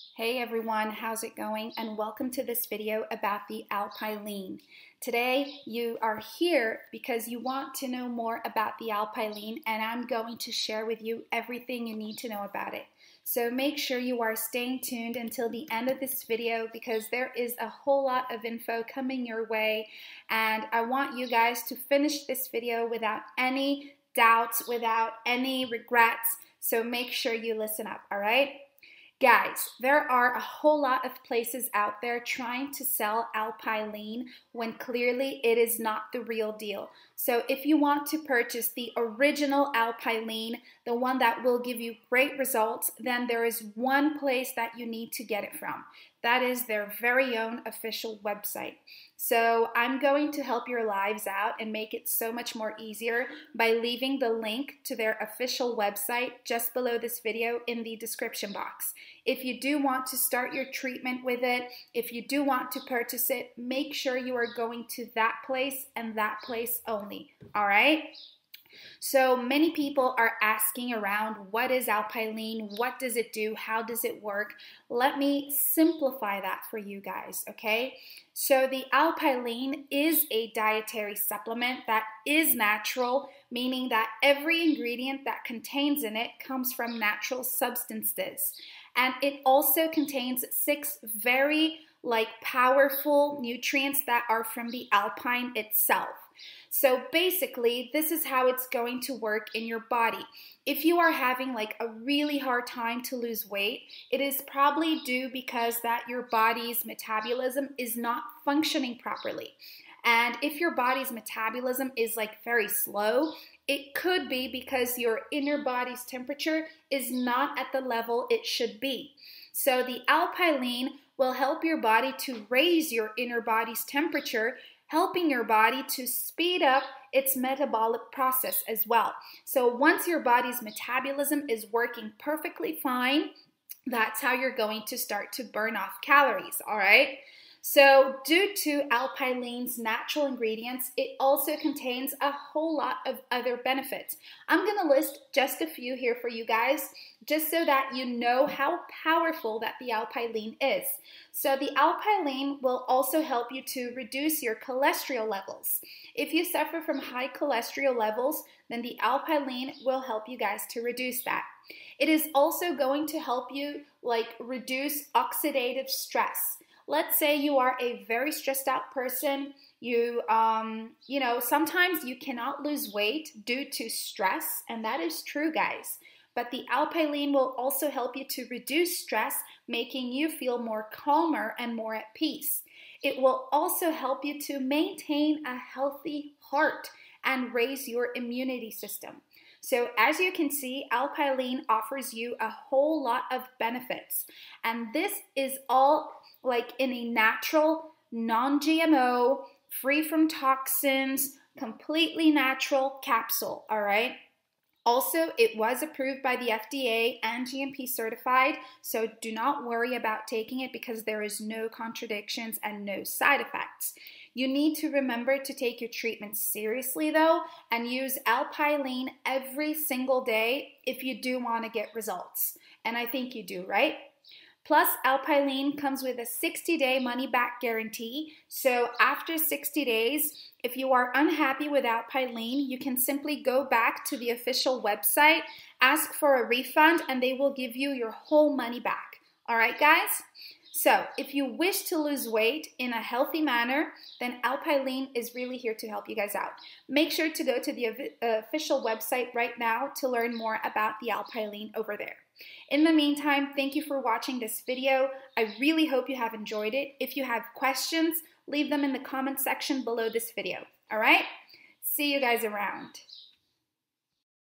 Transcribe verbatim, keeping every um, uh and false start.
Hey everyone, how's it going? And welcome to this video about the Alpilean. Today you are here because you want to know more about the Alpilean, and I'm going to share with you everything you need to know about it. So make sure you are staying tuned until the end of this video because there is a whole lot of info coming your way, and I want you guys to finish this video without any doubts, without any regrets. So make sure you listen up, all right? Guys, there are a whole lot of places out there trying to sell Alpilean when clearly it is not the real deal. So if you want to purchase the original Alpilean, the one that will give you great results, then there is one place that you need to get it from. That is their very own official website. So I'm going to help your lives out and make it so much more easier by leaving the link to their official website just below this video in the description box. If you do want to start your treatment with it, if you do want to purchase it, make sure you are going to that place and that place only, all right? So many people are asking around, what is Alpilean? What does it do? How does it work? Let me simplify that for you guys, okay? So the Alpilean is a dietary supplement that is natural, meaning that every ingredient that contains in it comes from natural substances. And it also contains six very like powerful nutrients that are from the alpine itself. So basically, this is how it's going to work in your body. If you are having like a really hard time to lose weight, it is probably due because that your body's metabolism is not functioning properly. And if your body's metabolism is like very slow, it could be because your inner body's temperature is not at the level it should be. So the Alpilean will help your body to raise your inner body's temperature, helping your body to speed up its metabolic process as well. So once your body's metabolism is working perfectly fine, that's how you're going to start to burn off calories, all right? So due to Alpilean's natural ingredients, it also contains a whole lot of other benefits. I'm going to list just a few here for you guys, just so that you know how powerful that the Alpilean is. So the Alpilean will also help you to reduce your cholesterol levels. If you suffer from high cholesterol levels, then the Alpilean will help you guys to reduce that. It is also going to help you like reduce oxidative stress. Let's say you are a very stressed out person. You, um, you know, sometimes you cannot lose weight due to stress, and that is true, guys. But the Alpilean will also help you to reduce stress, making you feel more calmer and more at peace. It will also help you to maintain a healthy heart and raise your immunity system. So as you can see, Alpilean offers you a whole lot of benefits. And this is all like in a natural, non-G M O, free from toxins, completely natural capsule, all right? Also, it was approved by the F D A and G M P certified, so do not worry about taking it because there is no contradictions and no side effects. You need to remember to take your treatment seriously though, and use Alpilean every single day if you do want to get results. And I think you do, right? Plus, Alpilean comes with a sixty day money-back guarantee. So after sixty days, if you are unhappy with Alpilean, you can simply go back to the official website, ask for a refund, and they will give you your whole money back. All right, guys? So if you wish to lose weight in a healthy manner, then Alpilean is really here to help you guys out. Make sure to go to the official website right now to learn more about the Alpilean over there. In the meantime, thank you for watching this video. I really hope you have enjoyed it. If you have questions, leave them in the comment section below this video. All right? See you guys around.